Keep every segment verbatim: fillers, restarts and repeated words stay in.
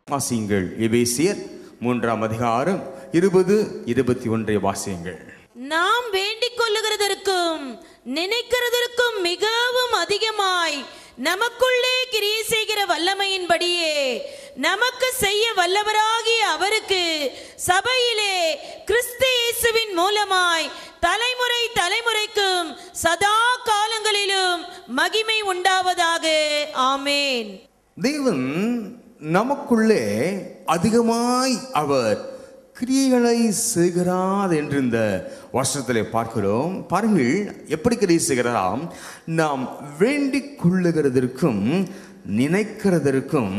வாசியுங்கள். எபேசியர் மூன்றாம் அதிகாரம் இருபது இருபத்தி ஒன்றை வாசியுங்கள். நாம் வேண்டிக் கொள்ளுகிறதற்கும் நினைக்கிறதற்கும் மிகவும் அதிகமாய் நமக்குள்ளே கிரியை செய்கிற வல்லமையின்படியே நமக்கு செய்ய வல்லவராகிய அவருக்கு சபையிலே கிறிஸ்து இயேசுவின் மூலமாய் தலைமுறை தலைமுறைக்கும் சதா காலங்களிலும் மகிமை உண்டாவதாக. ஆமேன். தேவன் நமக்குள்ளே அதிகமாய் அவர் கிரியைகளை செய்கிறார் என்று இந்த வருஷத்திலே பார்க்கிறோம். பாருங்கள், எப்படி கிரியை செய்கிறாராம்? நாம் வேண்டிக் கொள்ளுகிறதற்கும் நினைக்கிறதற்கும்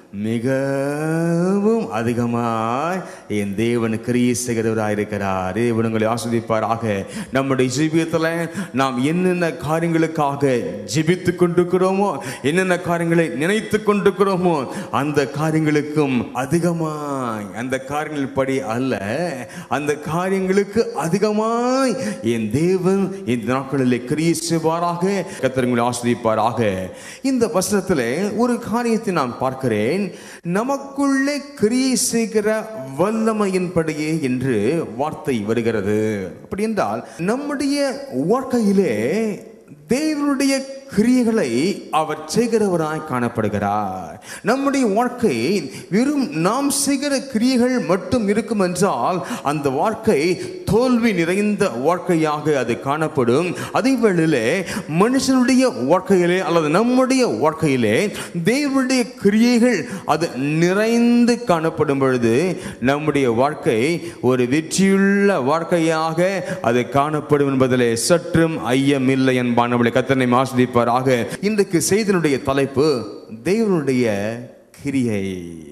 மிகவும் அதிகமாய் என் தேவன் கிரியை செய்கிறவராயிருக்கிறார். தேவன் உங்களை ஆசீர்வதிப்பாராக. நம்முடைய ஜீவியத்தில் நாம் என்னென்ன காரியங்களுக்காக ஜெபித்து கொண்டிருக்கிறோமோ, என்னென்ன காரியங்களை நினைத்து கொண்டிருக்கிறோமோ, அந்த காரியங்களுக்கும் அதிகமாய், அந்த காரியங்கள் படி அல்ல, அந்த காரியங்களுக்கு அதிகமாய் என் தேவன் இந்த நாட்களிலே கிரியை செய்வாராக. கர்த்தர் உங்களை ஆசீர்வதிப்பாராக. இந்த வசனத்திலே ஒரு காரியத்தை நான் பார்க்கிறேன். நமக்குள்ளே கிரியை செய்கிற வல்லமையின்படியே என்று வார்த்தை வருகிறது. அப்படி என்றால் நம்முடைய வாழ்க்கையிலே தேவனுடைய கிரியைகளை அவர் செய்கிறவராய் காணப்படுகிறார். நம்முடைய வாழ்க்கை வெறும் நாம் செய்கிற கிரியைகள் மட்டும் இருக்கும் என்றால் அந்த வாழ்க்கை தோல்வி நிறைந்த வாழ்க்கையாக அது காணப்படும். அதே வேளையிலே மனுஷனுடைய வாழ்க்கையிலே அல்லது நம்முடைய வாழ்க்கையிலே தேவனுடைய கிரியைகள் அது நிறைந்து காணப்படும் பொழுது நம்முடைய வாழ்க்கை ஒரு வெற்றியுள்ள வாழ்க்கையாக அது காணப்படும் என்பதிலே சற்றும் ஐயம் இல்லை என்பானவளை. கர்த்தரை ஆசீர்வதிப்பாராக. இன்றைக்கு செய்தியினுடைய தலைப்பு தேவனுடைய கிரியை.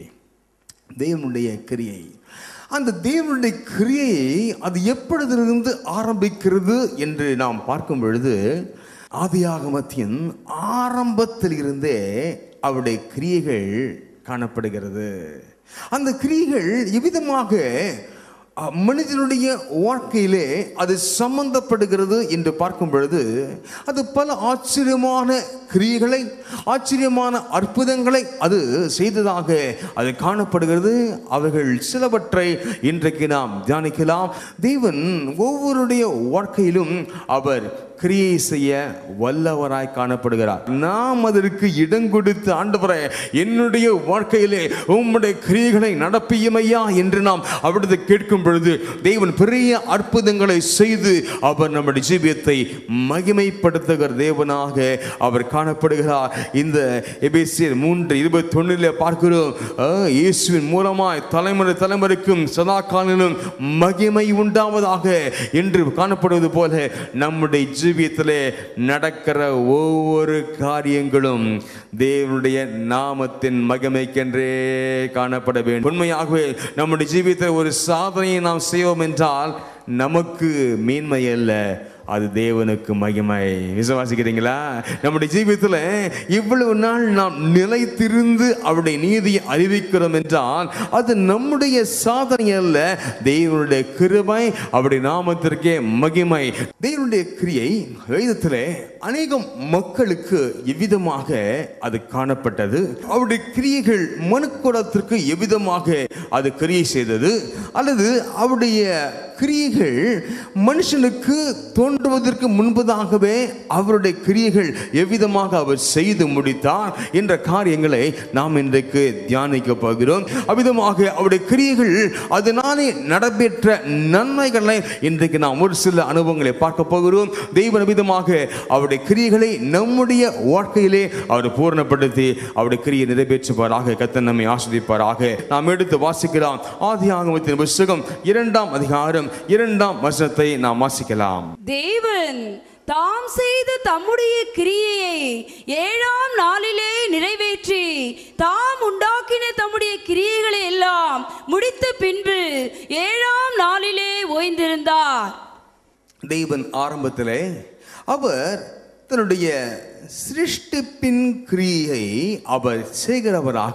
தேவனுடைய கிரியை. அந்த தேவனுடைய கிரியை அது எப்பொழுதிலிருந்து ஆரம்பிக்கிறது என்று நாம் பார்க்கும் பொழுது ஆதியாகமத்தின் ஆரம்பத்தில் இருந்தே அவருடைய கிரியைகள் காணப்படுகிறது. அந்த கிரியைகள் எவ்விதமாக மனிதனுடைய வாழ்க்கையிலே அது சம்பந்தப்படுகிறது என்று பார்க்கும் பொழுது அது பல ஆச்சரியமான கிரியைகளை, ஆச்சரியமான அற்புதங்களை அது செய்ததாக அது காணப்படுகிறது. அவைகள் சிலவற்றை இன்றைக்கு நாம் தியானிக்கலாம். தேவன் ஒவ்வொருடைய வாழ்க்கையிலும் அவர் கிரியை செய்ய வல்லவராய் காணப்படுகிறார். நாம் அதற்கு இடம் கொடுத்து, ஆண்டவரே என்னுடைய வாழ்க்கையிலே உம்முடைய கிரியைகளை நடப்பியுமையா என்று நாம் அவரது கேட்கும் பொழுது தேவன் பெரிய அற்புதங்களை செய்து அவர் நம்முடைய ஜீவியத்தை மகிமைப்படுத்துகிற தேவனாக அவர் காணப்படுகிறார். இந்த எபேசியர் மூன்று இருபத்தி ஒன்றில் பார்க்கிறோம், இயேசுவின் மூலமாய் தலைமுறை தலைமுறைக்கும் சதா காலங்களிலும் மகிமை உண்டாவதாக என்று காணப்படுவது போல நம்முடைய ஜீவியத்திலே நடக்கிற ஒவ்வொரு காரியங்களும் தேவனுடைய நாமத்தின் மகிமைக்கென்றே காணப்பட வேண்டும். உண்மையாகவே நம்முடைய ஜீவியத்தில் ஒரு சாதனையை நாம் செய்வோம் என்றால் நமக்கு மேன்மை அல்ல, அது தேவனுக்கு மகிமை. விசுவாசிக்கிறீங்களா? நம்முடைய ஜீவியத்தில் இவ்வளவு நாள் நாம் நிலைத்திருந்து அவருடைய நீதியை அறிவிக்கிறோம் என்றால் அது நம்முடைய சாதனை அல்ல, தேவனுடைய கிருபை, அவருடைய நாமத்திற்கே மகிமை. தேவனுடைய கிரியை வேதத்திலே அநேகம் மக்களுக்கு எவ்விதமாக அது காணப்பட்டது, அவருடைய கிரியைகள் மனுக்குலத்திற்கு எவ்விதமாக அது கிரியை செய்தது, அல்லது அவருடைய கிரியைகள் மனுஷனுக்கு தோன்றுவதற்கு முன்பதாகவே அவருடைய கிரியைகள் எவ்விதமாக அவர் செய்து முடித்தார் என்ற காரியங்களை நாம் இன்றைக்கு தியானிக்க போகிறோம். அவ்விதமாக அவருடைய கிரியைகள் அதனாலே நடைபெற்ற நன்மைகளை இன்றைக்கு நாம் ஒரு சில அனுபவங்களை பார்க்க போகிறோம். தெய்வ விதமாக அவருடைய கிரியைகளை நம்முடைய வாழ்க்கையிலே அவர் பூர்ணப்படுத்தி அவருடைய கிரியை நிறைவேற்றுவாராக. கர்த்தர் நம்மை ஆசீர்வதிப்பாராக. நாம் எடுத்து வாசிக்கலாம். ஆதியாகமத்தின் புத்தகம் இரண்டாம் அதிகாரம் இரண்டாம் வசனத்தை நாம் வாசிக்கலாம். தேவன் தாம் செய்த தம்முடைய கிரியையை ஏழாம் நாளிலே நிறைவேற்றி தாம் உண்டாக்கின தம்முடைய கிரியைகளை எல்லாம் முடித்த பின்பு ஏழாம் நாளிலே ஓய்ந்திருந்தார். தேவன் ஆரம்பத்திலே அவர் தன்னுடைய சிருஷ்டிப்பின் கிரியை அவர் செய்கிறவராக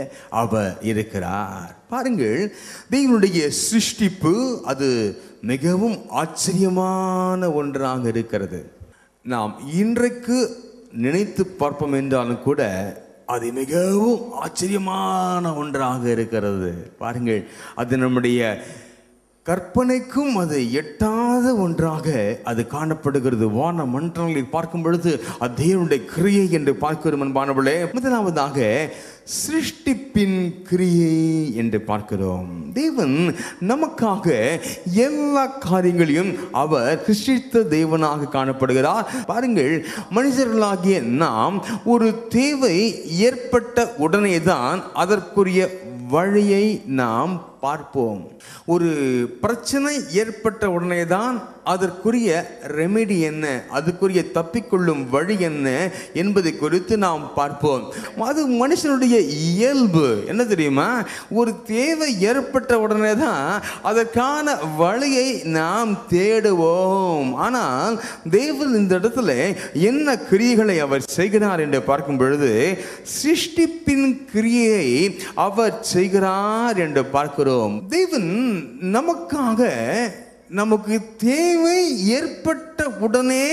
அவர் இருக்கிறார். பாருங்கள், தேவனுடைய சிருஷ்டிப்பு அது மிகவும் ஆச்சரியமான ஒன்றாக இருக்கிறது. நாம் இன்றைக்கு நினைத்து பார்ப்போம் என்றாலும் கூட அது மிகவும் ஆச்சரியமான ஒன்றாக இருக்கிறது. பாருங்கள், அது நம்முடைய கற்பனைக்கும் அது எட்டாத ஒன்றாக அது காணப்படுகிறது. வான மண்டலங்களை பார்க்கும் பொழுது அது தேவனுடைய கிரியை என்று பார்க்கிறோம் அன்பானவர்களே. முதலாவதாக சிருஷ்டிப்பின் கிரியை என்று பார்க்கிறோம். தேவன் நமக்காக எல்லா காரியங்களையும் அவர் சிருஷ்டித்த தேவனாக காணப்படுகிறார். பாருங்கள், மனிதர்களாகிய நாம் ஒரு தேவை ஏற்பட்ட உடனேதான் அதற்குரிய வழியை நாம் பார்ப்போம். ஒரு பிரச்சனை ஏற்பட்ட உடனே தான் அதற்குரிய ரெமெடி என்ன, அதுக்குரிய தப்பிக்கொள்ளும் வழி என்ன என்பதை குறித்து நாம் பார்ப்போம். அது மனுஷனுடைய இயல்பு. என்ன தெரியுமா, ஒரு தேவை ஏற்பட்ட உடனே தான் அதற்கான வழியை நாம் தேடுவோம். ஆனால் தேவன் இந்த இடத்துல என்ன கிரியைகளை அவர் செய்கிறார் என்று பார்க்கும் பொழுது சிருஷ்டிப்பின் கிரியை அவர் செய்கிறார் என்று பார்க்கிறோம். தேவன் நமக்காக நமக்கு தேவை ஏற்பட்ட உடனே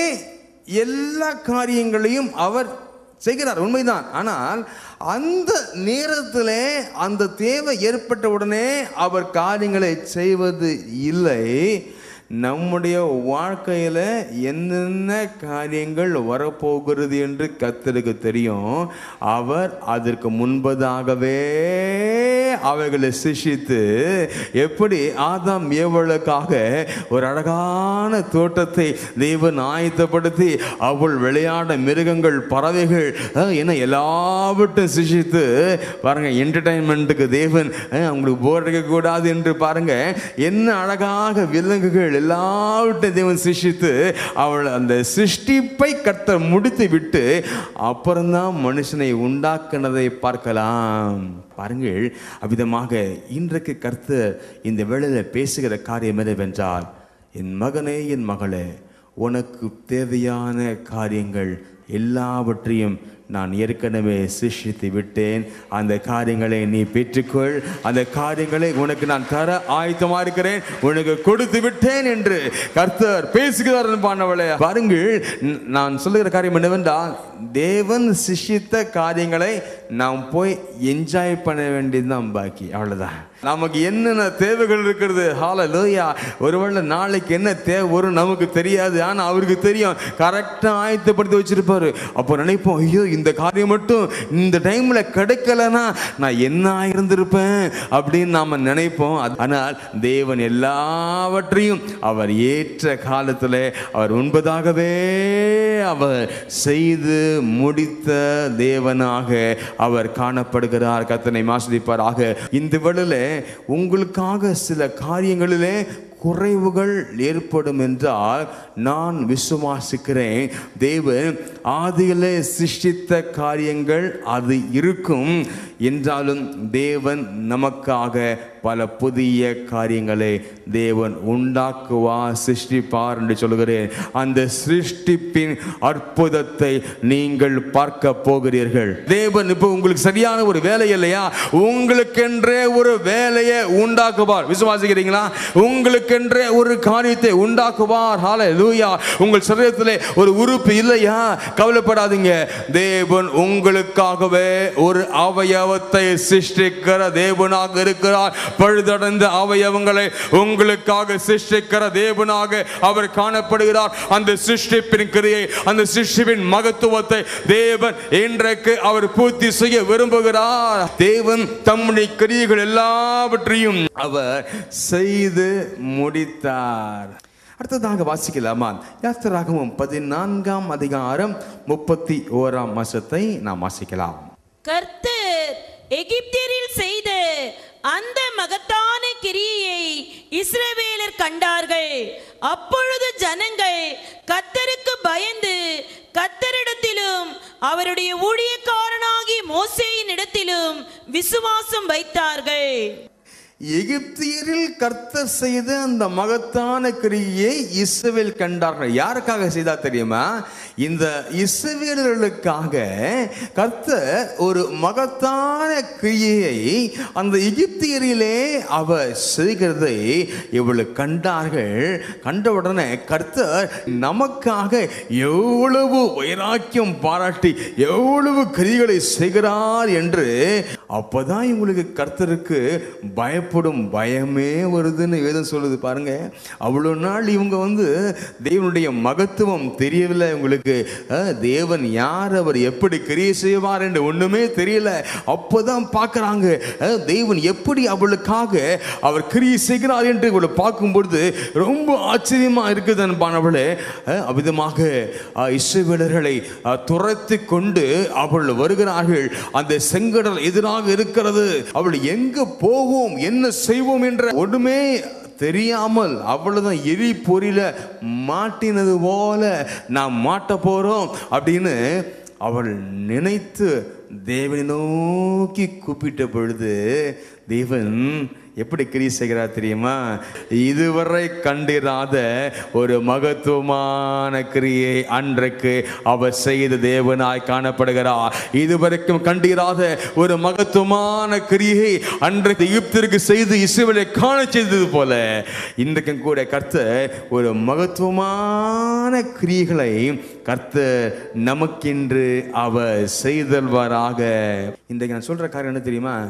எல்லா காரியங்களையும் அவர் செய்கிறார், உண்மைதான். ஆனால் அந்த நேரத்தில் அந்த தேவை ஏற்பட்ட உடனே அவர் காரியங்களை செய்வது இல்லை. நம்முடைய வாழ்க்கையில் என்னென்ன காரியங்கள் வரப்போகிறது என்று கர்த்தருக்கு தெரியும். அவர் அதற்கு முன்பதாகவே அவைகளை சிருஷ்டித்து, எப்படி ஆதாம் ஏவலுக்காக ஒரு அழகான தோட்டத்தை தேவன் ஆயத்தப்படுத்தி அவள் விளையாட மிருகங்கள் பறவைகள் என்ன எல்லாவற்றையும் சிருஷ்டித்து பாருங்க, என்டர்டைன்மெண்ட்டுக்கு தேவன் அவங்களுக்கு போர் அடிக்க கூடாது என்று பாருங்க என்ன அழகாக விலங்குகள் எல்லாவற்றையும் தேவன் சிருஷ்டித்து அவள் அந்த சிருஷ்டிப்பை கர்த்தர் முடித்து விட்டு அப்புறம்தான் மனுஷனை உண்டாக்குனதை பார்க்கலாம். பாருங்கள், அவ்விதமாக இன்றைக்கு கர்த்தர் இந்த வேளையில் பேசுகிற காரியம் என்னவென்றால், என் மகனே, என் மகளே, உனக்கு தேவையான காரியங்கள் எல்லாவற்றையும் நான் ஏற்கனவே சிருஷ்டித்து விட்டேன். அந்த காரியங்களை நீ பெற்றுக்கொள். அந்த காரியங்களை உனக்கு நான் தர ஆயத்தமா இருக்கிறேன், உனக்கு கொடுத்து விட்டேன் என்று கர்த்தர் பேசுகிறார். பாருங்கள், நான் சொல்லுகிற காரியம் என்னவென்றால், தேவன் சிருஷ்டித்த காரியங்களை நாம் போய் என்ஜாய் பண்ண வேண்டியதுதான் பாக்கி, அவ்வளவுதான். நமக்கு என்னென்ன தேவைகள் இருக்கிறது, ஹல்லேலூயா. ஒருவேளை நாளைக்கு என்ன தேவை வரும் நமக்கு தெரியாது, ஆனால் அவருக்கு தெரியும். கரெக்டாக ஆயத்தப்படுத்தி வச்சிருப்பாரு. அப்போ நினைப்போம், ஐயோ இந்த காரியம் மட்டும் இந்த டைம்ல கிடைக்கலன்னா நான் என்ன இருந்திருப்பேன் அப்படின்னு நாம நினைப்போம். ஆனால் தேவன் எல்லாவற்றையும் அவர் ஏற்ற காலத்தில் அவர் முன்பதாகவே அவர் செய்து முடித்த தேவனாக அவர் காணப்படுகிறார். கர்த்தனை ஆசீர்வதிப்பாராக. இந்த வேளையிலே உங்களுக்காக சில காரியங்களிலே குறைவுகள் ஏற்படும் என்றால் நான் விசுவாசிக்கிறேன், தேவன் ஆதியிலே சிருஷ்டித்த காரியங்கள் அது இருக்கும் என்றாலும் தேவன் நமக்காக பல புதிய காரியங்களை தேவன் உண்டாக்குவார், சிருஷ்டிப்பார் என்று சொல்கிறேன். அந்த சிருஷ்டிப்பின் அற்புதத்தை நீங்கள் பார்க்க போகிறீர்கள். தேவன் இப்போ உங்களுக்கு சரியான ஒரு வேலை இல்லையா, உங்களுக்கென்றே ஒரு வேலையை உண்டாக்குவார். விசுவாசிக்கிறீங்களா? உங்களுக்கென்றே ஒரு காரியத்தை உண்டாக்குவார். ஹல்லேலூயா. உங்கள் சரீரத்திலே ஒரு உறுப்பு இல்லையா, கவலைப்படாதீங்க. தேவன் உங்களுக்காகவே ஒரு அவயவத்தை சிருஷ்டிக்கிற தேவனாக இருக்கிறார். பழுதடைந்த அவயவங்களை உங்களுக்காக சிருஷ்டிக்கிற தேவனாக அவர் காணப்படுகிறார். அந்த சிருஷ்டிப்பின் கிரியை, அந்த சிருஷ்டிப்பின் மகத்துவத்தை தேவன் இன்றைக்கு அவர் பூர்த்தி செய்ய விரும்புகிறார். தேவன் தம்முடைய கிரியைகள் எல்லாவற்றையும் அவர் செய்து முடித்தார். அடுத்ததாக வாசிக்கலாமா? யாத்திராகமம் பதினான்காம் அதிகாரம் முப்பத்தி ஓராம் வசனத்தை நாம் வாசிக்கலாம். கர்த்தர் எகிப்தியரில் செய்த அந்த மகத்தான கிரியையை இஸ்ரவேலர் கண்டார்கள். அப்பொழுது ஜனங்கள் கர்த்தருக்கு பயந்து கர்த்தரிடத்திலும் அவருடைய ஊழியக்காரனாகிய மோசேயின் இடத்திலும் விசுவாசம் வைத்தார்கள். எகிப்தியரில் கர்த்தர் செய்த அந்த மகத்தான கிரியை இஸ்ரவேல் கண்டார்கள். யாருக்காக செய்தா தெரியுமா? இந்த இஸ்ரவேலர்களுக்காக கர்த்தர் ஒரு மகத்தான கிரியை அந்த எகிப்தியரிலே அவர் செய்கிறதை இவள் கண்டார்கள். கண்டவுடனே கர்த்தர் நமக்காக எவ்வளவு வைராக்கியம் பாராட்டி எவ்வளவு கிரிகளை செய்கிறார் என்று அப்பதான் இவங்களுக்கு கர்த்தருக்கு பயப்படும் பயமே வருதுன்னு வேதம் சொல்லுது. பாருங்க, அவ்வளோ நாள் இவங்க வந்து தேவனுடைய மகத்துவம் தெரியவில்லை இவங்களுக்கு. தேவன் யார், அவர் எப்படி கிரியை செய்வார் என்று ஒண்ணுமே தெரியல. அப்போதான் பார்க்கறாங்க தேவன் எப்படி அவளுக்காக அவர் கிரியை செய்கிறார் என்று இவளை பார்க்கும்பொழுது ரொம்ப ஆச்சரியமா இருக்குது அன்பானவளே. அவ்விதமாக இஸ்ரவேலர்களை துரத்தி கொண்டு அவள் வருகிறார்கள். அந்த செங்கடல் எதிராக இருக்கிறது. அவள் எங்க போவோம் என்ன செய்வோம் என்ற ஒன்றுமே தெரியாமல் அவ்வளவுதான் எரி பொறியில மாட்டினது போல நாம் மாட்ட போறோம் அப்படின்னு அவள் நினைத்து தேவனை நோக்கி கூப்பிட்ட பொழுது தேவன் எப்படி கிரியை செய்கிறார் தெரியுமா? இதுவரை கண்டிராத ஒரு மகத்துவமான கிரியை அன்றைக்கு அவர் செய்த தேவனாய் காணப்படுகிறார். இதுவரைக்கும் கண்டிராத ஒரு மகத்துவமான கிரியை அன்றைக்கு எகிப்திற்கு செய்து இஸ்ரவேலை காண செய்தது போல இன்றைக்கும் கூட கர்த்தர் ஒரு மகத்துவமான கிரியைகளை கர்த்தர் நமக்கென்று அவர் செய்தல்வாராக. இன்றைக்கு நான் சொல்ற காரியம் என்ன தெரியுமா?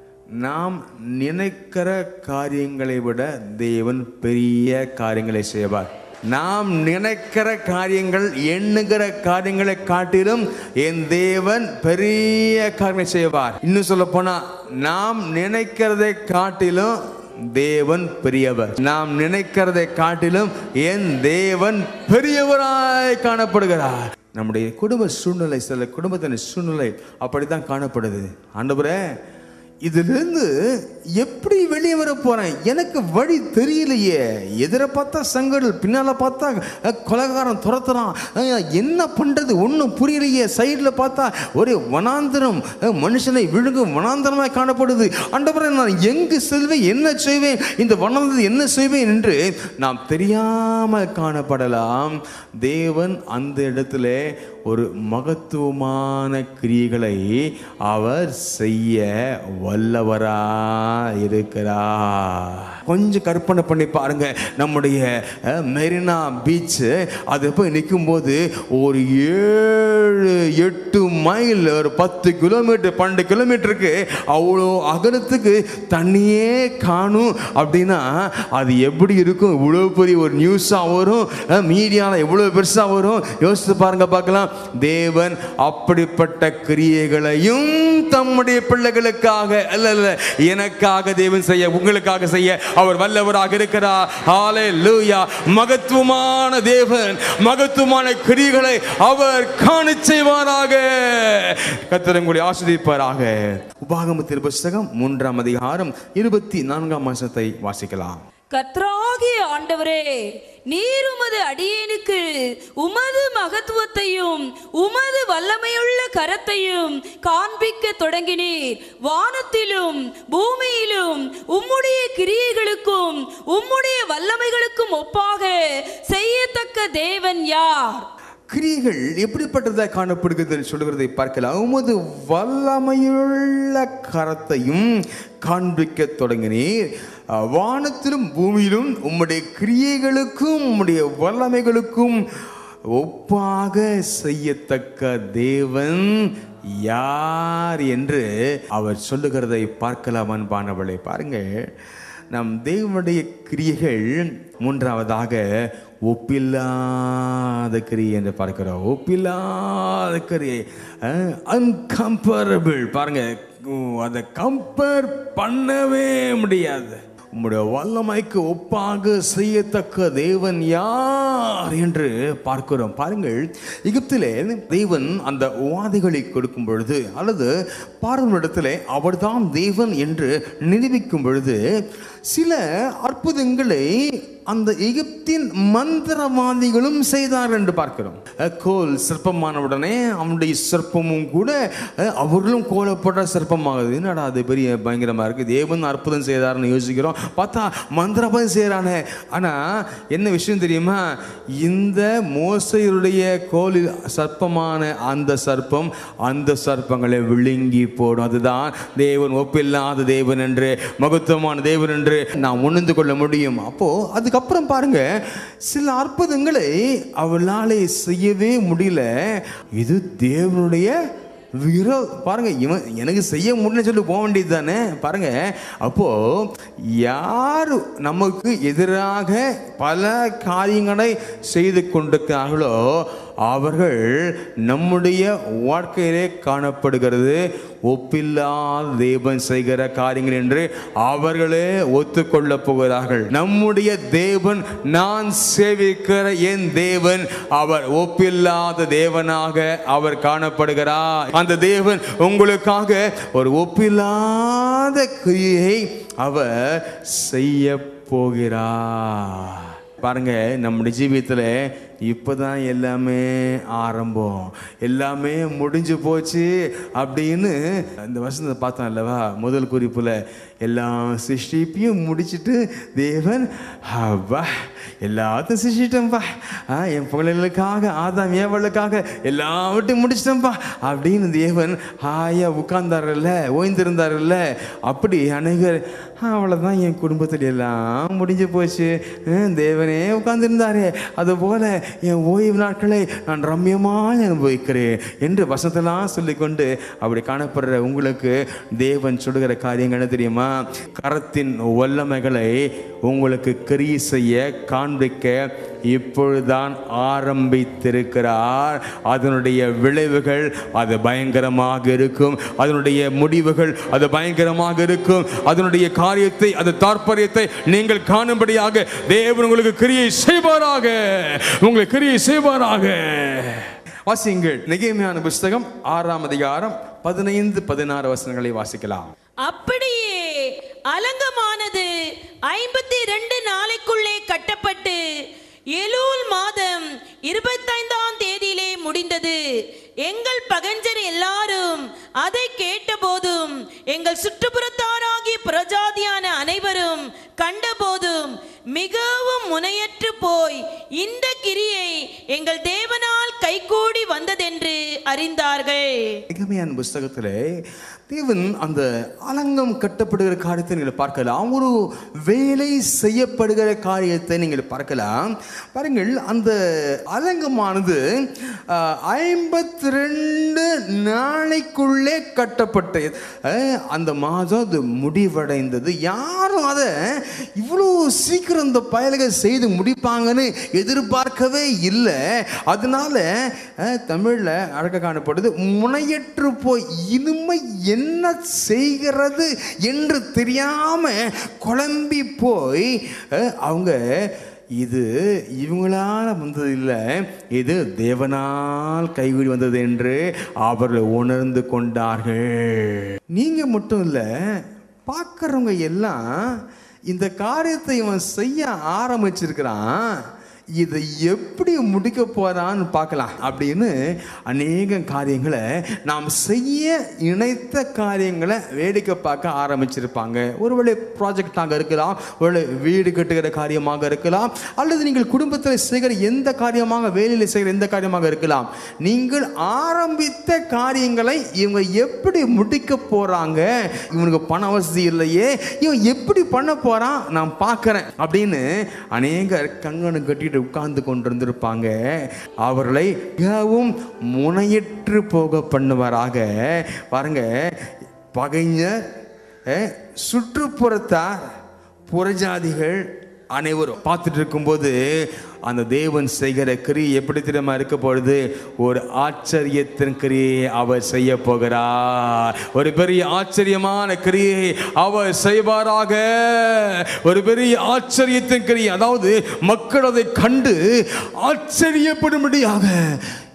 நாம் நினைக்கிற காரியங்களை விட தேவன் பெரிய காரியங்களை செய்வார். நாம் நினைக்கிற காரியங்கள் எண்ணுகிற காரியங்களை காட்டிலும் என் தேவன் பெரிய காரியங்களை செய்வார். இன்னும் சொல்ல போனா நாம் நினைக்கிறதை காட்டிலும் தேவன் பெரியவர். நாம் நினைக்கிறதை காட்டிலும் என் தேவன் பெரியவராய் காணப்படுகிறார். நம்முடைய குடும்ப சூழ்நிலை, சில குடும்பத்தின் சூழ்நிலை அப்படித்தான் காணப்படுது. ஆண்டவரே, இதிலிருந்து எப்படி வெளியே வர போறேன்? எனக்கு வழி தெரியலையே. எதிர பார்த்தா சங்கடல், பின்னால பார்த்தா கொலைகாரம் துரத்துறான், என்ன பண்றது ஒன்றும் புரியலையே. சைடில் பார்த்தா ஒரே வனாந்திரம், மனுஷனை விழுங்கும் வனாந்திரமாய் காணப்படுது. ஆண்டவரே, நான் எங்கு செல்வேன், என்ன செய்வேன், இந்த வனாந்திரம் என்ன செய்வேன் என்று நாம் தெரியாமல் காணப்படலாம். தேவன் அந்த இடத்துல ஒரு மகத்துவமான கிரியைகளை அவர் செய்ய வல்லவரா இருக்கிறார். கொஞ்சம் கற்பனை பண்ணி பாருங்க. நம்முடைய மெரினா பீச் அது போய் நிற்கும் போது ஒரு ஏழு எட்டு மைல், ஒரு பத்து கிலோமீட்டர் பன்னெண்டு கிலோமீட்டருக்கு அவ்வளோ அகலத்துக்கு தண்ணியே காணும் அப்படின்னா அது எப்படி இருக்கும்? இவ்வளோ பெரிய ஒரு நியூஸாக வரும், மீடியாவில் எவ்வளோ பெருசாக வரும். யோசித்து பாருங்க பார்க்கலாம். தேவன் அப்படிப்பட்ட கிரியைகளையும் தம்முடைய பிள்ளைகளுக்காக அல்ல அல்ல எனக்காக தேவன் செய்ய, உங்களுக்காக செய்ய அவர் வல்லவராக இருக்கிறார். ஹல்லேலூயா. மகத்துவமான தேவன் மகத்துவமான கிரியைகளை அவர் காண செய்வாராக. கர்த்தர் உங்களை ஆசீர்வதிப்பாராக. உபாகமத்தின் புத்தகம் மூன்றாம் அதிகாரம் இருபத்தி நான்காம் வசனத்தை வாசிக்கலாம். கர்த்தராகிய ஆண்டவரே, நீர் உமது அடியேனுக்கு உமது மகத்துவத்தையும் உமது வல்லமையுள்ள கரத்தையும் காண்பிக்க தொடங்கினீர். வானத்திலும் பூமியிலும் உம்முடைய கிரியைகளுக்கும் உம்முடைய வல்லமைகளுக்கும் ஒப்பாக செய்யத்தக்க தேவன் யார்? கிரியைகள் எப்படிப்பட்டதாக காணப்படுகிறது சொல்லுகிறதை பார்க்கலாம். உமது வல்லமையுள்ள கரத்தையும் காண்பிக்க தொடங்கினீர். வானத்திலும் பூமியிலும் உம்முடைய கிரியைகளுக்கும் உம்முடைய வல்லமைகளுக்கும் ஒப்பாக செய்யத்தக்க தேவன் யார் என்று அவர் சொல்லுகிறதை பார்க்கலாம். அன்பானவளை பாருங்க, நம் தேவனுடைய கிரியைகள் மூன்றாவதாக ஒப்பில்லாத கிரியை என்று பார்க்கிறோம். ஒப்பில்லாத கிரியை, அன்கம்பேரபிள். பாருங்க, அதை கம்பேர் பண்ணவே முடியாது. உம்முடைய வல்லமைக்கு ஒப்பாக செய்யத்தக்க தேவன் யார் என்று பார்க்கிறோம். பாருங்கள், எகிப்திலே தேவன் அந்த வாதைகளை கொடுக்கும் பொழுது அல்லது பார்வோனிடத்திலே அவர்தான் தேவன் என்று நிரூபிக்கும் பொழுது சில அற்புதங்களை அந்த எகிப்தின் மந்திரவாதிகளும் செய்தார் என்று பார்க்கிறோம். கோல் சிற்பமானவுடனே அவனுடைய சிற்பமும் கூட அவர்களும் கோலப்பட்ட சிற்பமாகுது. என்னடா அது பெரிய பயங்கரமா இருக்கு, தேவன் அற்புதம் செய்தார்னு யோசிக்கிறோம். பார்த்தா மந்திரவாதம் செய்யறானே. ஆனா என்ன விஷயம் தெரியுமா, இந்த மோசையுடைய கோலில் சர்ப்பமான அந்த சர்ப்பம் அந்த சர்ப்பங்களை விழுங்கி போடும். அதுதான் தேவன் ஒப்பில்லாத தேவன் என்று, மகத்துவமான தேவன் என்று நாம் உணர்ந்து கொள்ள முடியும். அப்போ அதுக்கப்புறம் பாருங்க, சில அற்புதங்களை அவளாலே செய்யவே முடியல. இது தேவனுடைய விரோ பாருங்க, இவன் எனக்கு செய்ய முடியலன்னு சொல்லி போக வேண்டியது தானே. பாருங்க, அப்போ யார் நமக்கு எதிராக பல காரியங்களை செய்து கொண்டிருக்கிறார்களோ அவர்கள் நம்முடைய வாழ்க்கையிலே காணப்படுகிறது ஒப்பில்லாத தேவன் செய்கிற காரியங்கள் என்று அவர்களே ஒத்துக்கொள்ள போகிறார்கள். நம்முடைய தேவன், நான் சேவிக்கிற என் தேவன், அவர் ஒப்பில்லாத தேவனாக அவர் காணப்படுகிறார். அந்த தேவன் உங்களுக்காக ஒரு ஒப்பில்லாத கிரியை அவர் செய்ய போகிறார். பாருங்க, நம்முடைய ஜீவியத்தில் இப்போதான் எல்லாமே ஆரம்பம், எல்லாமே முடிஞ்சு போச்சு அப்படின்னு இந்த வசனத்தை பார்த்தோம் அல்லவா. முதல் குறிப்பில் எல்லா சிருஷ்டிப்பையும் முடிச்சுட்டு தேவன் வா எல்லாத்தையும் சிருஷ்டிட்டோம்பா, என் பிள்ளைகளுக்காக ஆதாம் ஏவலுக்காக எல்லாவற்றையும் முடிச்சிட்டோம்பா அப்படின்னு தேவன் ஹாயா உட்கார்ந்தார்ல, ஓய்ந்திருந்தார்ல. அப்படி அநேகர் அவ்வளோதான் என் குடும்பத்தில் எல்லாம் முடிஞ்சு போச்சு, தேவனே உட்கார்ந்துருந்தாரே, அதுபோல என் ஓய்வு நாட்களை நான் ரம்யமாக அனுபவிக்கிறேன் என்று வசனத்தெல்லாம் சொல்லிக்கொண்டு அப்படி காணப்படுற உங்களுக்கு தேவன் சொல்லுகிற காரியங்கள் என்ன தெரியுமா, கரத்தின் வல்லமைகளை உங்களுக்கு கிரியை செய்ய காண்பிக்க இப்பொழுதுதான் ஆரம்பித்திருக்கிறார். அதனுடைய விளைவுகள் அது பயங்கரமாக இருக்கும், அதனுடைய முடிவுகள் அது பயங்கரமாக இருக்கும். அதனுடைய காரியத்தை, அது தாற்பயத்தை நீங்கள் காணும்படியாக தேவன் உங்களுக்கு கிரியை செய்வாராக, உங்களுக்கு கிரியை செய்வாராக. வாசியுங்கள், நெகேமியாவின் புஸ்தகம் ஆறாம் அதிகாரம் பதினைந்து பதினாறு வசனங்களை வாசிக்கலாம். அப்படியே அலங்கமானது ஐம்பத்தி இரண்டு நாளைக்குள்ளே கட்டப்பட்டு எலூல் மாதம் இருபத்தைந்தாம் தேதியிலே முடிந்தது. எங்கள் பகஞ்சர் எல்லாரும் அதை கேட்டபோதும் எங்கள் சுற்றுப்புறத்தாராகிய பிரஜாதியான அனைவரும் கண்டபோதும் மிகவும் முனையற்று போய் இந்த கிரியை எங்கள் தேவனால் கைகூடி வந்ததென்று அறிந்தார்கள். நெகேமியாவின் புஸ்தகத்திலே தேவன் அந்த அலங்கம் கட்டப்படுகிற காரியத்தை நீங்கள் பார்க்கலாம், ஒரு வேலை செய்யப்படுகிற காரியத்தை நீங்கள் பார்க்கலாம். பாருங்கள், அந்த அலங்கமானது ஐம்பத்தி ரெண்டு நாளைக்குள்ளே கட்டப்பட்டு அந்த மாதம் அது முடிவடைந்தது. யாரும் அதை இவ்வளோ சீக்கிரம் இந்த பயல்கள் செய்து முடிப்பாங்கன்னு எதிர்பார்க்கவே இல்லை. அதனால தமிழில் அழக காணப்படுது, முனையற்று போய் இனிமை என்ன செய்கிறது என்று தெரியாம குழம்பி போய் அவங்க இது இவங்களால வந்தது இல்லை, இது தேவனால் கைகூடி வந்தது என்று அவர்கள் உணர்ந்து கொண்டார்கள். நீங்க மட்டும் இல்லை, பார்க்குறவங்க எல்லாம் இந்த காரியத்தை இவன் செய்ய ஆரம்பிச்சிருக்கிறான், இதை எப்படி முடிக்க போறான்னு பார்க்கலாம் அப்படின்னு அநேக காரியங்களை நாம் செய்ய இணைத்த காரியங்களை வேடிக்கை பார்க்க ஆரம்பிச்சிருப்பாங்க. ஒருவேளை ப்ராஜெக்டாக இருக்கலாம், ஒருவேளை வீடு கட்டுகிற காரியமாக இருக்கலாம், அல்லது நீங்கள் குடும்பத்தில் செய்கிற எந்த காரியமாக, வேலையில் செய்கிற எந்த காரியமாக இருக்கலாம். நீங்கள் ஆரம்பித்த காரியங்களை இவங்க எப்படி முடிக்க போறாங்க, இவனுக்கு பண வசதி இல்லையே, இவன் எப்படி பண்ண போறான் நான் பார்க்கிறேன் அப்படின்னு அநேகர் கங்கணம் கட்டிட்டு உட்கார்ந்து கொண்டிருந்திருப்பாங்க. அவர்களை மிகவும் முனையற்று போக பண்ணுவாராக. பாருங்க, பகைஞர், சுற்றுப்புறத்தார், புறஜாதிகள் அனைவரும் பார்த்துட்டு இருக்கும்போது அந்த தேவன் செய்கிற கிரியை எப்படி தெரியுமா இருக்க பொழுது, ஒரு ஆச்சரியத்தின் கிரியை அவர் செய்ய போகிறார். ஒரு பெரிய ஆச்சரியமான கிரியை அவர் செய்வாராக. ஒரு பெரிய ஆச்சரியத்தின் கிரியை, அதாவது மக்கள் அதை கண்டு ஆச்சரியப்படும்படியாக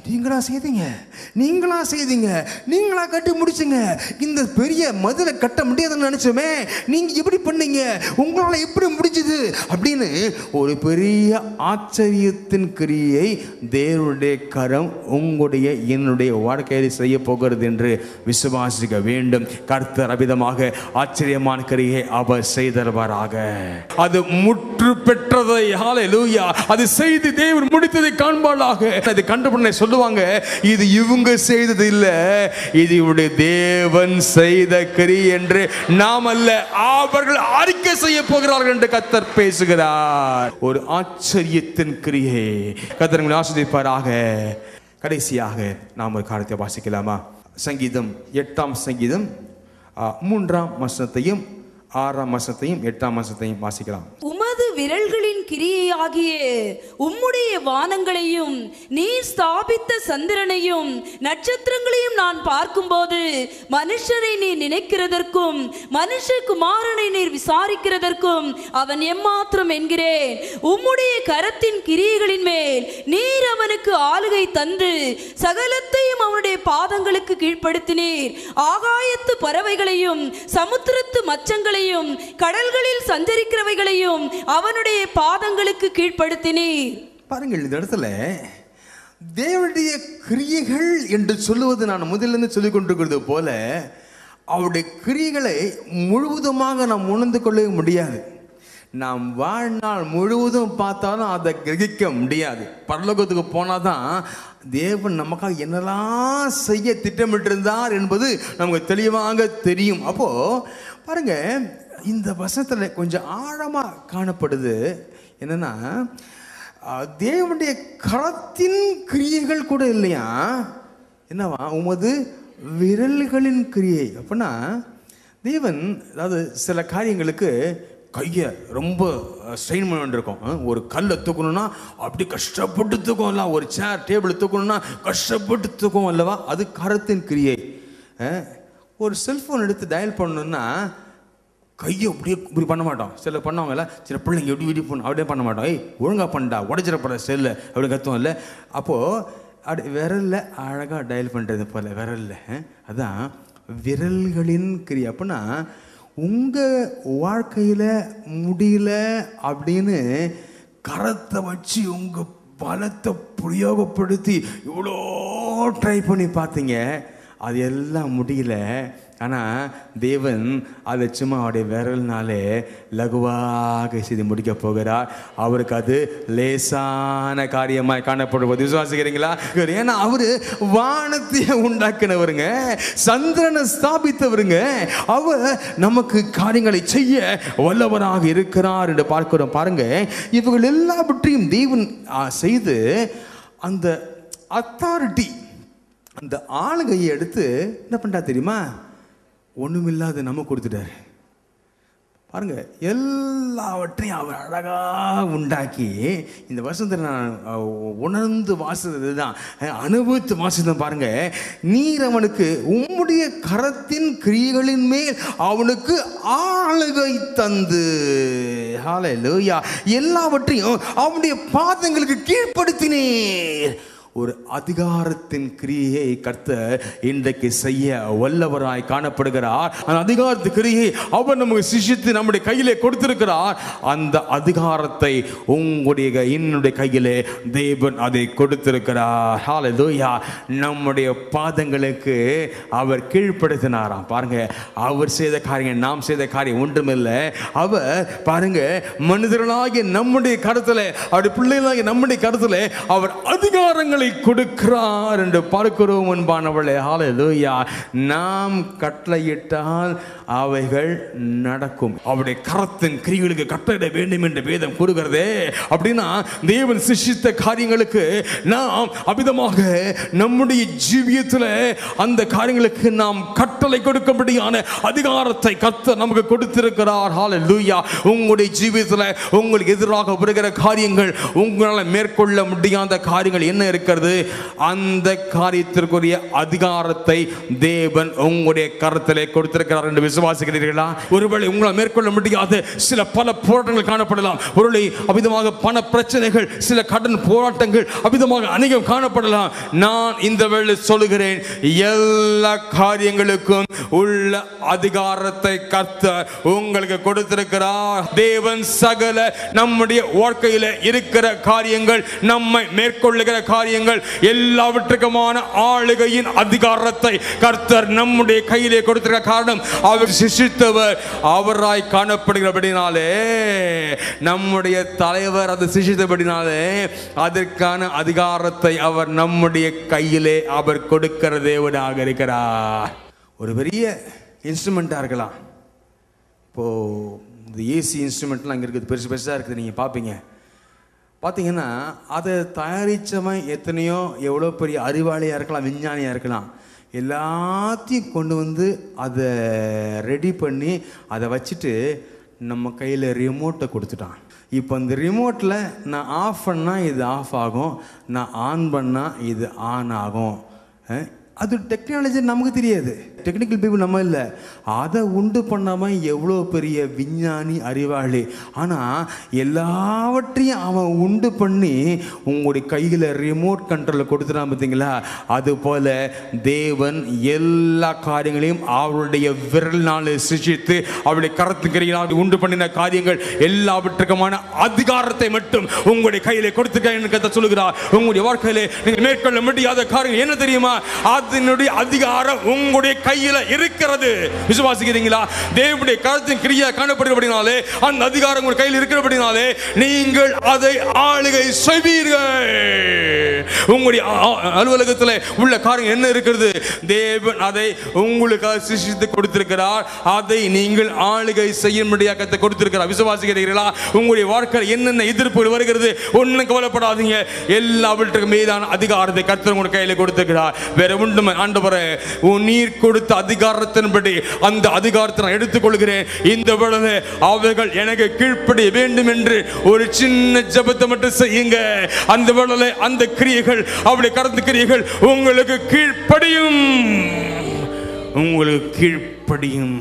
நீங்களா செய்தீங்க, நீங்களா செய்தீங்க, நீங்களா கட்டி முடிச்சுங்க, இந்த பெரிய மதுரை கட்ட முடியாதுன்னு நினைச்சோமே, நீங்க எப்படி பண்ணீங்க, உங்களால எப்படி முடிஞ்சது அப்படின்னு ஒரு பெரிய ஆச்சரியத்தின் கிரியை தேவனுடைய கரம் உங்களுடைய என்னுடைய வாழ்க்கையில் செய்ய போகிறது என்று விசுவாசிக்க வேண்டும். கர்த்தர் அபிதமாக ஆச்சரியமான கிரியை அவர் செய்தருவாராக. அது முற்று பெற்றதை, ஹல்லேலூயா, அது செய்து தேவன் முடித்ததை காண்பாளாக. அது கண்டபடியே சொல்லுவாங்க, இது இவங்க செய்தது இல்ல, இது இவருடைய தேவன் செய்த கிரியை என்று நாம் அல்ல, அவர்கள் அறிக்கை செய்ய போகிறார்கள் என்று கர்த்தர் பேசுகிறார். ஒரு ஆச்சரியத்தின் கிரியை கர்த்தர் உங்களை ஆசீர்வதிப்பாராக. கடைசியாக நாம் ஒரு காரியத்தை வாசிக்கலாமா? சங்கீதம் எட்டாம் சங்கீதம் மூன்றாம் வசனத்தையும் ஆறாம் வசனத்தையும் எட்டாம் வசனத்தையும் வாசிக்கலாம். உமது விரல்களின் கிரியையாகிய உம்முடைய வானங்களையும் நீர் ஸ்தாபித்த சந்திரனையும் நட்சத்திரங்களையும் நான் பார்க்கும்போது மனுஷரை நீர் நினைக்கிறதற்கும் மனுஷகுமாரனை நீர் விசாரிக்கிறதற்கும் அவன் எம்மாத்திரம் என்கிறேன். உம்முடைய கரத்தின் கிரியைகளின் மேல் நீர் அவனுக்கு ஆளுகை தந்து சகலத்தையும் அவனுடைய பாதங்களுக்கு கீழ்ப்படுத்தினீர். ஆகாயத்து பறவைகளையும் சமுத்திரத்து மச்சங்களையும் கடல்களில் சஞ்சரிக்கிறவைகளையும் அவனுடைய பாதங்களுக்கு கீழ்ப்படுத்தினீர். பாருங்கள், இந்த இடத்துல தேவனுடைய கிரியைகள் என்று சொல்லுவது நான் முதலிருந்து சொல்லிக் கொண்டிருக்கிறது போல அவருடைய கிரியைகளை முழுவதுமாக நாம் உணர்ந்து கொள்ளவே முடியாது. நாம் வாழ்நாள் முழுவதும் பார்த்தாலும் அதை கிரகிக்க முடியாது. பரலோகத்துக்கு போனாதான் தேவன் நமக்காக என்னெல்லாம் செய்ய திட்டமிட்டிருந்தார் என்பது நமக்கு தெளிவாக தெரியும். அப்போ பாருங்க, இந்த வசனத்தில் கொஞ்சம் ஆழமாக காணப்படுது. என்னன்னா, தேவனுடைய கரத்தின் கிரியைகள் கூட இல்லையா, என்னவா, உமது விரல்களின் கிரியை. அப்படின்னா தேவன் அதாவது சில காரியங்களுக்கு கையை ரொம்ப ஸ்ட்ரெயின் பண்ண வேண்டியிருக்கும். ஒரு கல்லை தூக்கணும்னா அப்படி கஷ்டப்பட்டு தூக்கும் இல்ல, ஒரு சேர் டேபிள் தூக்கணும்னா கஷ்டப்பட்டு தூக்கும் அல்லவா, அது கரத்தின் கிரியை. ஒரு செல்ஃபோன் எடுத்து டயல் பண்ணணும்னா கையை அப்படியே இப்படி பண்ண மாட்டோம். சில பண்ணுவாங்கல்ல, சில பிள்ளைங்க எப்படி இப்படி பண்ண அப்படியே பண்ண மாட்டோம். ஏய் ஒழுங்காக பண்ணா உடச்சிடப்பட செல்லு அப்படி கத்துவோம் இல்லை. அப்போது அப்படி விரலில் அழகாக டயல் பண்ணுறது போல் விரலில், அதுதான் விரல்களின் கிரியை. அப்படின்னா உங்கள் வாழ்க்கையில் முடியல அப்படின்னு கரத்தை வச்சு உங்கள் பலத்தை பிரயோகப்படுத்தி இவ்வளோ ட்ரை பண்ணி பார்த்தீங்க, அது எல்லாம் முடியல. ஆனால் தேவன் அதை சும்மா அவருடைய விரல்னாலே லகுவாக செய்து முடிக்க போகிறார். அவருக்கு அது லேசான காரியமாக காணப்படுவது விசுவாசிக்கிறீங்களா? ஏன்னா அவரு வானத்தையே உண்டாக்கினவருங்க, சந்திரனை ஸ்தாபித்தவருங்க, அவர் நமக்கு காரியங்களை செய்ய வல்லவராக இருக்கிறார் என்று பார்க்கிறோம். பாருங்க, இவர்கள் எல்லாவற்றையும் தேவன் செய்து அந்த அத்தாரிட்டி, அந்த ஆளுகையை எடுத்து என்ன பண்ணுறா தெரியுமா, ஒன்றுமில்லாத நம்ம கொடுத்துட்டாரு. பாருங்க, எல்லாவற்றையும் அவர் அழகாக உண்டாக்கி இந்த வருஷத்தை நான் உணர்ந்து வாசித்தது தான், அனுபவித்து வாசித்தேன். பாருங்க, நீர் அவனுக்கு உம்முடைய கரத்தின் கிரியைகளின் மேல் அவனுக்கு ஆளுகை தந்து, ஹல்லேலூயா, எல்லாவற்றையும் அவனுடைய பாதங்களுக்கு கீழ்ப்படுத்தினீர். ஒரு அதிகாரத்தின் கிரியை கர்த்தர் இன்றைக்கு செய்ய வல்லவராய் காணப்படுகிறார். அந்த அதிகாரத்து கிரியை அவர் நமக்கு சிஷித்து நம்முடைய கையிலே கொடுத்திருக்கிறார். அந்த அதிகாரத்தை உங்களுடைய என்னுடைய கையிலே தேவன் அதை கொடுத்திருக்கிறார். ஹல்லேலூயா. நம்முடைய பாதங்களுக்கு அவர் கீழ்ப்படுத்தினாராம். பாருங்க, அவர் செய்த காரியம் நாம் செய்த காரியம் ஒன்றுமில்லை. அவர் பாருங்க, மனிதர்களாகிய நம்முடைய கருத்துல, அவருடைய பிள்ளைகளாகிய நம்முடைய கருத்துல அவர் அதிகாரங்களை கொடுக்கிறார் என்று பார்க்கிறோம். அன்பானவர்களே, ஹல்லேலூயா. நாம் கட்டளையிட்டால் அவைகள் நடக்கும். அவருடைய கரத்தின் கிரியைகளுக்கு கட்டளையிட வேண்டும் என்று வேதம் கூறுகிறதே. அப்படின்னா தேவன் சிருஷ்டித்த காரியங்களுக்கு நாம் அபிதமாக நம்முடைய ஜீவியத்தில் அந்த காரியங்களுக்கு நாம் கட்டளை கொடுக்கும்படியான அதிகாரத்தை கர்த்தர் நமக்கு கொடுத்திருக்கிறார். ஹல்லேலூயா. உங்களுடைய ஜீவியத்தில் உங்களுக்கு எதிராக வருகிற காரியங்கள், உங்களால் மேற்கொள்ள முடியாத காரியங்கள் என்ன இருக்கு இருக்கிறது. அந்த காரியத்திற்குரிய அதிகாரத்தை தேவன் உங்களுடைய கரத்திலே கொடுத்திருக்கிறார் என்று விசுவாசிக்கிறீர்களா? ஒருவேளை உங்களால் மேற்கொள்ள முடியாத சில பல போராட்டங்கள் காணப்படலாம். ஒருவேளை அமிதமாக பண பிரச்சனைகள், சில கடன் போராட்டங்கள் அமிதமாக அநேகம் காணப்படலாம். நான் இந்த வேளை சொல்லுகிறேன், எல்லா காரியங்களுக்கும் உள்ள அதிகாரத்தை கர்த்தர் உங்களுக்கு கொடுத்திருக்கிறார். தேவன் சகல நம்முடைய வாழ்க்கையில இருக்கிற காரியங்கள், நம்மை மேற்கொள்ளுகிற காரியங்கள் எல்லாவற்றுக்குமான ஆளுகையின் அதிகாரத்தை கர்த்தர் நம்முடைய கையிலே கொடுத்திருக்கிற காரணம், அவர் சிருஷ்டித்தவர் அவராய் காணப்படுகிறபடினாலே, நம்முடைய தலைவர் அதை சிருஷ்டித்தபடினாலே அதற்கான அதிகாரத்தை அவர் நம்முடைய கையிலே அவர் கொடுக்கிற தேவனாக இருக்கிறார். ஒரு பெரிய இன்ஸ்ட்ருமெண்ட்டாக இருக்கலாம். இப்போது இந்த ஏசி இன்ஸ்ட்ருமெண்ட்லாம் அங்கே இருக்குது, பெருசு பெருசாக இருக்குது. நீங்கள் பார்ப்பீங்க, பார்த்தீங்கன்னா அதை தயாரித்தவன் எத்தனையோ எவ்வளோ பெரிய அறிவாளியாக இருக்கலாம், விஞ்ஞானியாக இருக்கலாம். எல்லாத்தையும் கொண்டு வந்து அதை ரெடி பண்ணி அதை வச்சுட்டு நம்ம கையில் ரிமோட்டை கொடுத்துட்டான். இப்போ அந்த ரிமோட்டில் நான் ஆஃப் பண்ணால் இது ஆஃப் ஆகும், நான் ஆன் பண்ணால் இது ஆன் ஆகும். அது டெக்னாலஜி நமக்கு தெரியாது, டெக்னிக்கல் பீப்புள் நம்ம இல்லை. அதை உண்டு பண்ணாமல் எவ்வளோ பெரிய விஞ்ஞானி அறிவாளி. ஆனால் எல்லாவற்றையும் அவன் உண்டு பண்ணி உங்களுடைய கையில் ரிமோட் கண்ட்ரோலில் கொடுத்துட்டான் பார்த்தீங்களா? அதுபோல் தேவன் எல்லா காரியங்களையும் அவருடைய விரல்நாள் சிருஷ்டித்து அவருடைய கரத்துக்கு உண்டு பண்ணின காரியங்கள் எல்லாவற்றுக்குமான அதிகாரத்தை மட்டும் உங்களுடைய கையிலே கொடுத்துருக்க சொல்லுகிறார். உங்களுடைய வாழ்க்கையிலே நீங்கள் மேற்கொள்ள முடியாத காரியம் என்ன தெரியுமா? அதனுடைய அதிகாரம் உங்களுடைய கையில இருக்கிறது. விசுவாசிக்கிறீங்களா? தேவனுடைய கரத்தின் கிரியா காணப்படுகிறபடினாலே, அந்த அதிகாரம் உங்கள் கையில் இருக்கிறபடினாலே நீங்கள் அதை ஆளுகை செய்வீர்கள். உங்களுடைய அலுவலகத்தில் உள்ள காரியம் என்ன இருக்கிறது? தேவன் அதை உங்களுக்கு சிருஷ்டித்து கொடுத்திருக்கிறார். அதை நீங்கள் ஆளுகை செய்யும்படியாக கொடுத்திருக்கிறார். விசுவாசிக்கிறீர்களா? உங்களுடைய வாழ்க்கையில் என்னென்ன எதிர்ப்புகள் வருகிறது, ஒன்னும் கவலைப்படாதீங்க. எல்லாவற்றுக்கும் மீதான அதிகாரத்தை கர்த்தர் உங்கள் கையில் கொடுத்திருக்கிறார். வேற ஒன்றும் ஆண்டவரே, நீர் கொடுத்த அதிகாரத்தின்படி அந்த அதிகாரத்தை நான் எடுத்துக்கொள்கிறேன். இந்த வேளையிலே அவர்கள் எனக்கு கீழ்ப்படிய வேண்டும் என்று ஒரு சின்ன ஜெபத்தை மட்டும் செய்யுங்க. அந்த வேளையிலே அந்த கிரியைகள், அவருடைய கரத்து கிரியைகள் உங்களுக்கு கீழ்ப்படியும், உங்களுக்கு கீழ்ப்படியும்.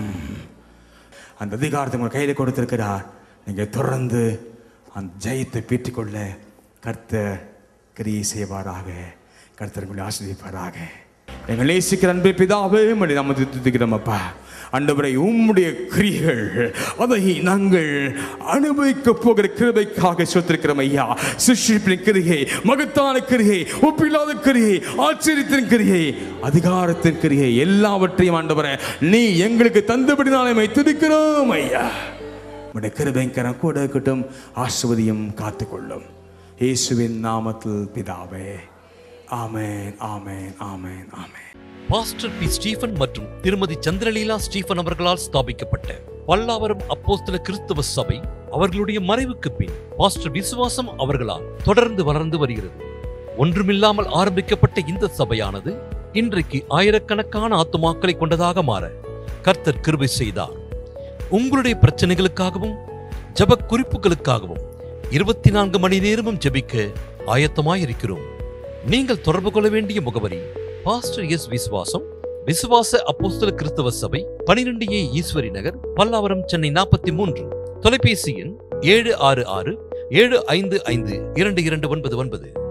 அந்த அதிகாரத்தை உங்கள் கையில் கொடுத்திருக்கிறார். நீங்கள் தொடர்ந்து அந்த ஜெயத்தை பெற்றுக்கொள்ள கர்த்தர் கிரியை செய்வாராக. கர்த்தர் உங்களை ஆசீர்வதிப்பாராக. எங்கள் நேசிக்கிற அன்பே பிதாவே, நம்ம துதிக்கிறோம் அப்பா. ஆண்டவரே, உம்முடைய கிரியைகள் அதை நாங்கள் அனுபவிக்க போகிற கிருபைக்காக சொத்திருக்கிறோம் ஐயா. சிருஷ்டிப்பின் கிரியை, மகத்தான கிரியை, ஒப்பில்லாத கிரியை, ஆச்சரியத்தின் கிரியை, அதிகாரத்தின் கிரியை எல்லாவற்றையும் ஆண்டவரே நீ எங்களுக்கு தந்தபடினாலே துதிக்கிறோம் ஐயா. உம்முடைய கிருபைக்கரம் கூட இருக்கட்டும், ஆசீர்வதியும் காத்துக்கொள்ளும். இயேசுவின் நாமத்தில் பிதாவே, ஆமென், ஆமென், ஆமென், ஆமென். பாஸ்டர் பி ஸ்டீபன் மற்றும் திருமதி சந்திரலீலா ஸ்டீபன் அவர்களால் ஸ்தாபிக்கப்பட்ட பல்லாவரம் அப்போஸ்தல கிறிஸ்தவ சபை அவர்களுடைய மறைவுக்கு பின் பாஸ்டர் விசுவாசம் அவர்களால் தொடர்ந்து வளர்ந்து வருகிறது. ஒன்றுமில்லாமல் ஆரம்பிக்கப்பட்ட இந்த சபையானது இன்றைக்கு ஆயிரக்கணக்கான ஆத்துமாக்களை கொண்டதாக மாற கர்த்தர் கிருபை செய்தார். உங்களுடைய பிரச்சனைகளுக்காகவும் ஜெப குறிப்புகளுக்காகவும் இருபத்தி நான்கு மணி நேரமும் ஜெபிக்க ஆயத்தமாயிருக்கிறோம். நீங்கள் தொடர்பு கொள்ள வேண்டிய முகவரி பாஸ்டர் எஸ் விசுவாசம், விசுவாச அப்போஸ்தல கிறிஸ்தவ சபை, பனிரெண்டு ஏ ஈஸ்வரி நகர், பல்லாவரம், சென்னை நாற்பத்தி மூன்று. தொலைபேசி எண் ஏழு ஆறு ஆறு ஏழு ஐந்து ஐந்து இரண்டு இரண்டு ஒன்பது ஒன்பது.